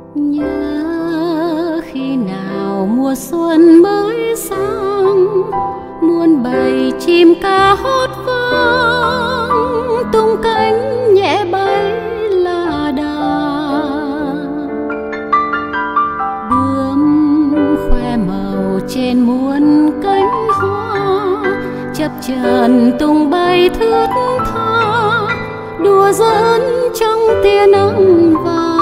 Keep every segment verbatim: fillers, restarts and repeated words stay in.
Nhớ khi nào mùa xuân mới sang, muôn bầy chim ca hót vang, tung cánh nhẹ bay là đà. Bướm khoe màu trên muôn cánh hoa, chập chờn tung bay thướt tha, đùa giỡn trong tia nắng vàng.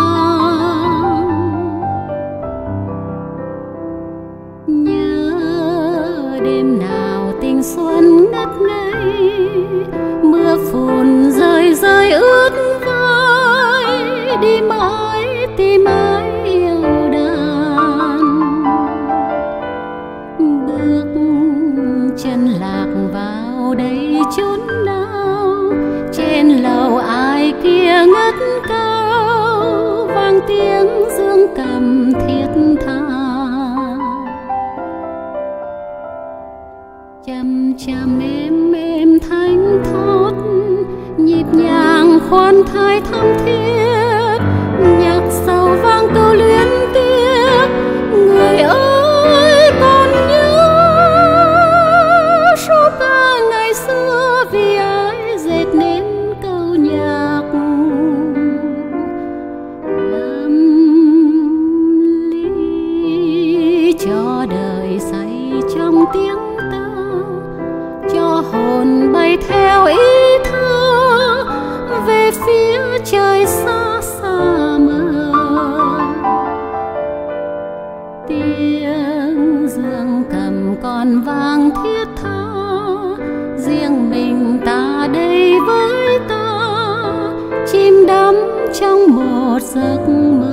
Đêm nào tình xuân ngất ngây, mưa phùn rơi rơi ướt vai, đi mãi tìm ai yêu đàn. Bước chân lạc vào đây chốn nào, trên lầu ai kia ngất cao, vang tiếng dương cầm thiết tha. Chăm chăm êm êm thanh thót, nhịp nhàng khoan thai thắm thiết, nhạc sầu vang câu luyến tiếc. Người ơi còn nhớ Chopin ngày xưa vì ai dệt nên câu nhạc lâm ly cho đời say trong tiếng hồn bay theo ý thơ về phía trời xa xa mờ. Tiếng dương cầm còn vang thiết tha, riêng mình ta đây với ta, chìm đắm trong một giấc mơ.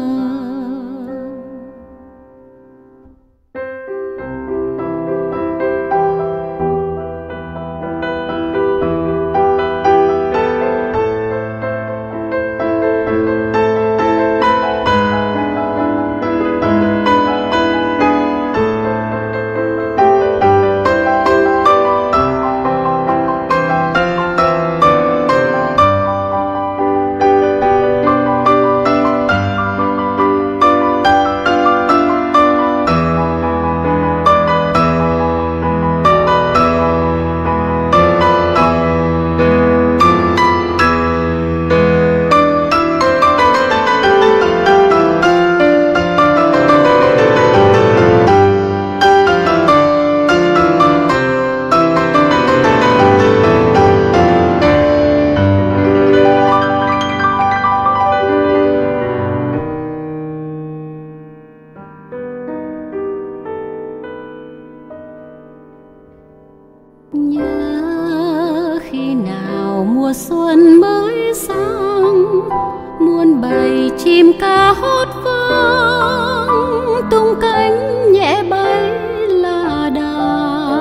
Nhớ khi nào mùa xuân mới sang, muôn bầy chim ca hót vang, tung cánh nhẹ bay là đà.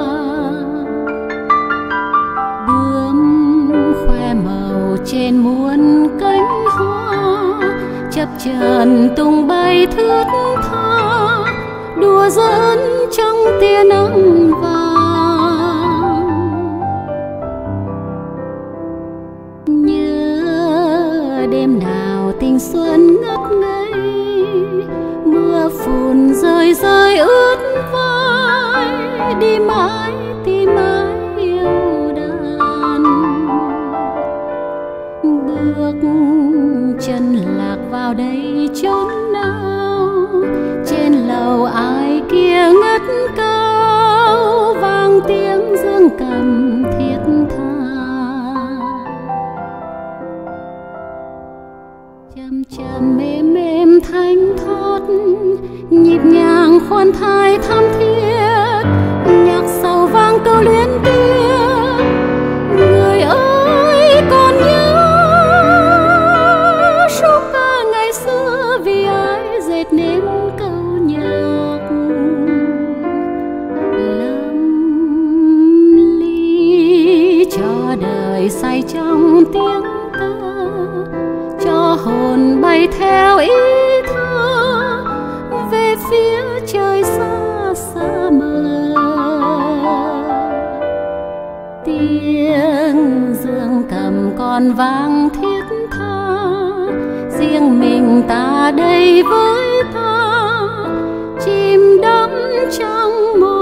Bướm khoe màu trên muôn cánh hoa, chập chờn tung bay thướt tha, đùa giỡn trong tia nắng vàng. Đêm nào tình xuân ngất ngây, mưa phùn rơi rơi ướt vai, đi mãi tìm ai yêu đàn. Bước chân lạc vào đây chốn nào, trên lầu ai kia ngất cao, vang tiếng dương cầm thiết tha. Chăm chăm êm êm thanh thót, nhịp nhàng khoan thai thắm thiết, nhạc sầu vang câu luyến tiếc. Người ơi còn nhớ Chopin ngày xưa vì ai dệt nên câu nhạc lâm ly cho đời say trong tiếng ca, cho hồn bay theo ý thơ về phía trời xa xa mờ. Tiếng dương cầm còn vang thiết tha, riêng mình ta đây với ta chìm đắm trong một